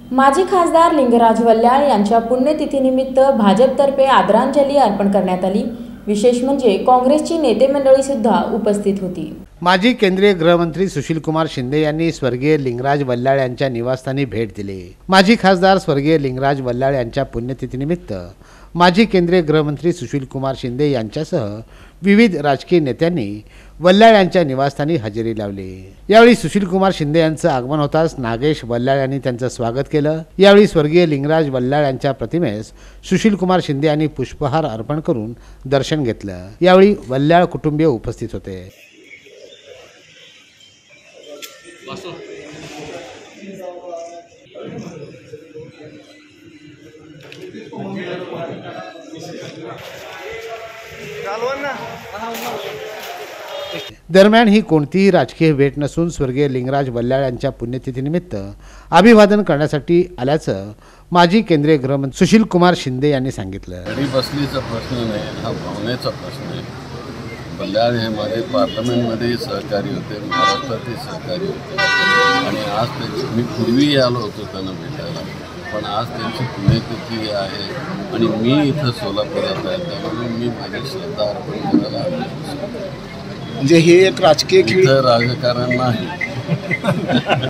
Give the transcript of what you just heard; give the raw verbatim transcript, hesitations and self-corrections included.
माजी खासदार लिंगराज वल्ल्याळ यांच्या पुण्यतिथीनिमित्त भाजपतर्फे आदरांजली अर्पण करण्यात आली। विशेष म्हणजे काँग्रेसची नेते मंडळी सुद्धा उपस्थित होती। माजी केंद्रीय गृहमंत्री सुशीलकुमार शिंदे यांनी स्वर्गीय लिंगराज वल्ल्याळ यांच्या निवासस्थानी भेट दिली। माजी खासदार स्वर्गीय लिंगराज वल्ल्याळ यांच्या पुण्यतिथीनिमित्त माजी केंद्रीय गृहमंत्री सुशीलकुमार शिंदे यांच्यासह विविध राजकीय नेत्यांनी वल्ल्याळ यांच्या निवासस्थानी हजेरी लावली। यावेळी सुशीलकुमार शिंदे यांचं आगमन होताच नागेश वल्ल्याळ यांनी त्यांचं स्वागत केलं। यावेळी स्वर्गीय लिंगराज वल्ल्याळ यांच्या प्रतिमेस सुशीलकुमार शिंदे यांनी पुष्पहार अर्पण करून दर्शन घेतलं। यावेळी वल्ल्याळ कुटुंबीय उपस्थित होते। दरम्यान ही कोणतीही राजकीय भेट नसून स्वर्गीय लिंगराज वल्ल्याळ यांच्या पुण्यतिथीनिमित्त अभिवादन करण्यासाठी आल्याचं माजी केंद्रीय गृहमंत्री सुशीलकुमार शिंदे यांनी सांगितलं। गडी बसलीचा प्रश्न नाही, हा भावनेचा प्रश्न आहे। वल्ल्याळ हे माझे पार्लमेंटमध्ये सहकारी होते, महाराष्ट्रातील सहकारी होते आणि आज त्यांची मी पूर्वी आलो होतो त्यांना भेटायला, पण आज त्यांची पुण्यतिथी आहे आणि मी इथं सोलापुरात आहे, त्यामुळे मी माझी श्रद्धा अर्पण करायला आलो। म्हणजे हे एक राजकीय खेळ राजकारण नाही।